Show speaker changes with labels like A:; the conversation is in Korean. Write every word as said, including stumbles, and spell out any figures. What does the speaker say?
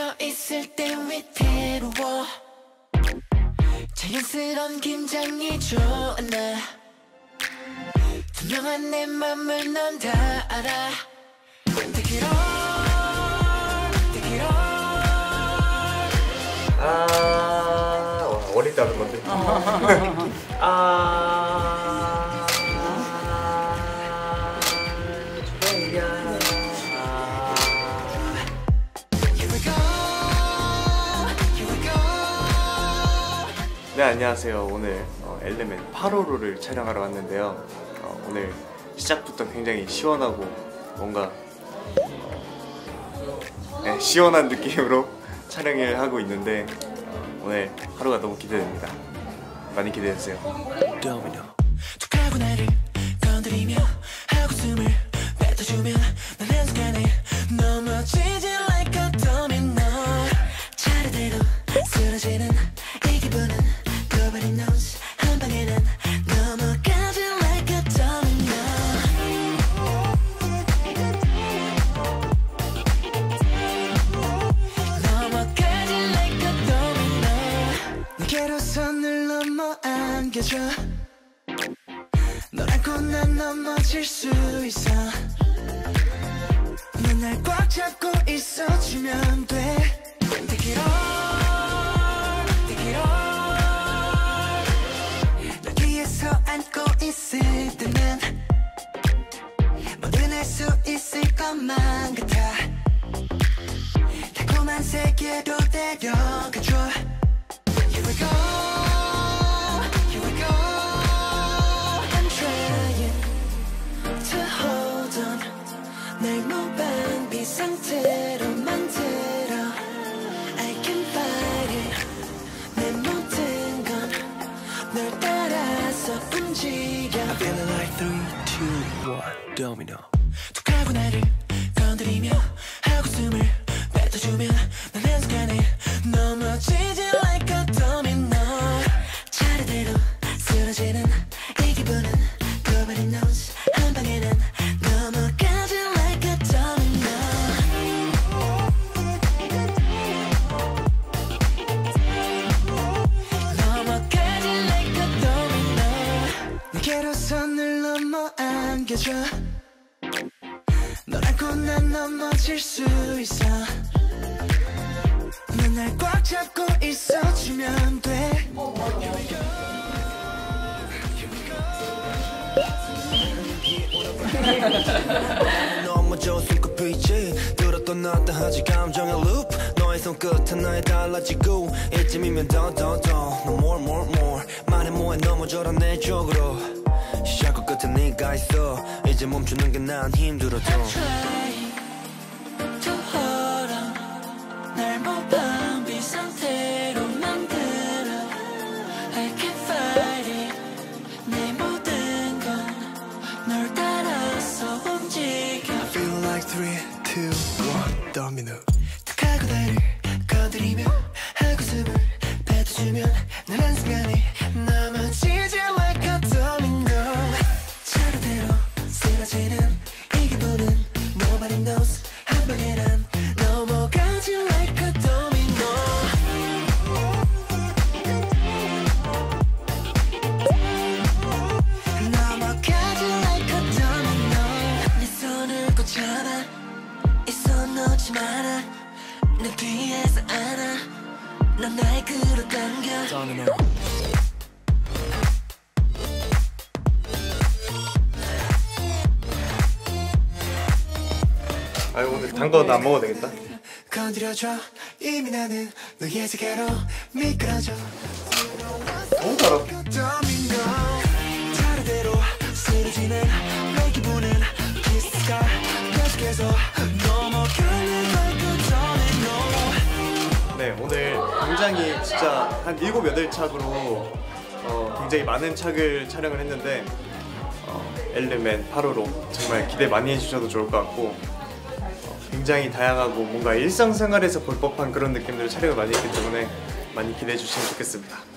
A: 서 있을 때 위태로워 자연스러운 긴장이 좋아 나 투명한 내 맘을 넌 다 알아 Take it all, take it all.
B: 아, 와, 어릴 때 하는 건데. 아, 좋아요.
A: Here we go, here we go.
B: 네, 안녕하세요. 오늘 어, 엘레멘 팔 호로를 촬영하러 왔는데요. 어, 오늘 시작부터 굉장히 시원하고 뭔가 어, 네, 시원한 느낌으로 촬영을 하고 있는데 어, 오늘 하루가 너무 기대됩니다. 많이 기대해주세요.
A: 툭하고 나를 건드리며 하고 숨을 뱉어주면 난 한순간에 넘어지지 like a domino 차례대로 쓰러지는 이 기분은 Nobody knows 한 방에 난 넘어가지 like a domino 넘어가지 like a domino 내게로 손을 넘어 안겨줘 널 안고 난 넘어질 수 있어 넌 날 꽉 잡고 있어주면 돼 Take it all, take it all 널 위에서 안고 있을 때면 뭐든 할 수 있을 것만 같아 달콤한 세계로 데려가줘 Here we go, here we go I'm trying to hold on 날 무방비 상태로 만들어 I can fight it 내 모든 건 널 따라서 움직여 I'm feeling like three, two, one, domino 툭하고 나를 건드리며 하고 숨을 뱉어주면 난 한순간에 넘어지지 like a domino 차례대로 쓰러지는 이 기분은 Nobody knows 한 방에 난 넘어가지 like a domino 넘어가지 like a domino 내게로 손을 넘어 안겨줘 널 안고 난 넘어질 수 있어 넌 날 꽉 잡고 있어주면 돼 Here we go, here we go
C: 넘어져 손꼽히지 들었던 놨다 하지 감정의 loop 너의 손끝 하나에 달라지고 이쯤이면 더 더 더 No more more more 말해 뭐해 넘어져라 내 쪽으로 시작과 끝에 네가 있어 이제 멈추는 게 난 힘들어도
A: I'm trying to hold on 날 무방비 상태로 만들어 I can fight it 내 모든 건 널 따라서 움직여
C: I feel like three, two, one, domino
A: 툭하고 나를 건드리며 하고 숨을 뱉어주면 난 한순간에 넘어지지 like a domino 차례대로 쓰러지는 이 기분은 Nobody knows 한 방에 난 넘어가지 like a domino 넘어가지 like a domino 내 손을 꼭 잡아 이 손 놓지 마라 내 뒤에서 안아 넌 날 끌어당겨
C: domino
B: 아유, 오늘 단 건 안 먹어도 되겠다.
A: 건드려줘 이미 나는 너의 세계로 미끄러져
B: 너무 달아.
A: 차례대로 쓰러지는 내 기분은 키스가 계속해서 넘어가는 like a domino
B: 네, 오늘 굉장히 진짜 한 일곱, 여덟 착으로 어, 굉장히 많은 착을 촬영을 했는데 어, 엘레멘 팔 호로 정말 기대 많이 해주셔도 좋을 것 같고 어, 굉장히 다양하고 뭔가 일상생활에서 볼 법한 그런 느낌들을 촬영을 많이 했기 때문에 많이 기대해 주시면 좋겠습니다.